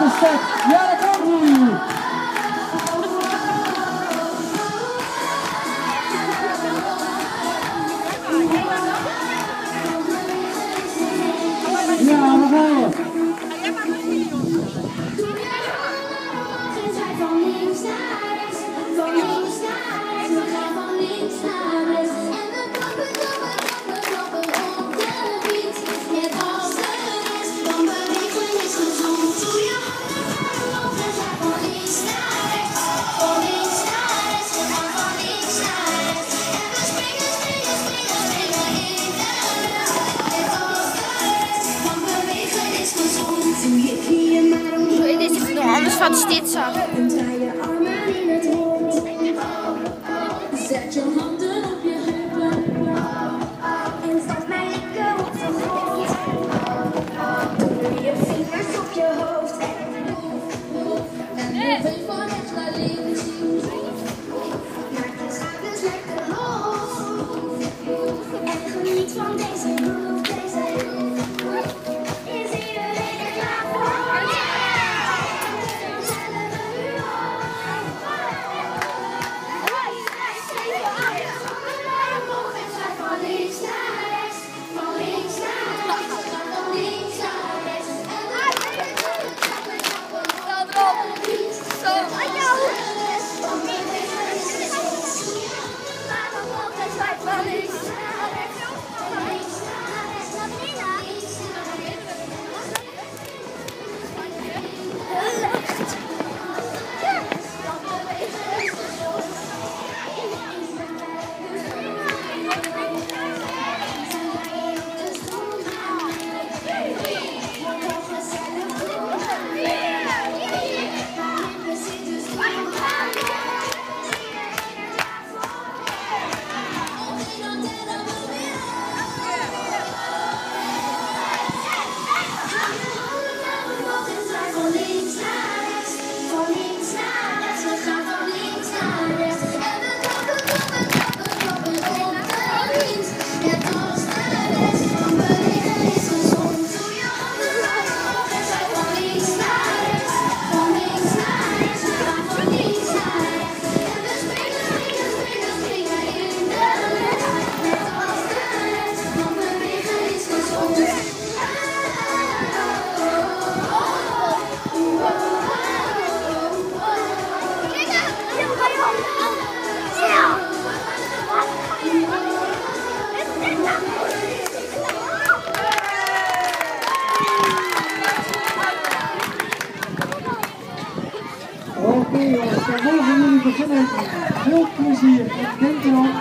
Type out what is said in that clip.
eerste start. Ja, daar komt hij. Ja, daar gaan we. Anders wat is dit zo? Zet je handen op je heupen en zet mij lekker op de grond. Doe je vingers op je hoofd en beweeg van rechts naar links. Maak je schouders lekker los en geniet van deze groove. Is iedereen er klaar voor? Oké jongens, dan mogen jullie beginnen. Veel plezier en dankjewel.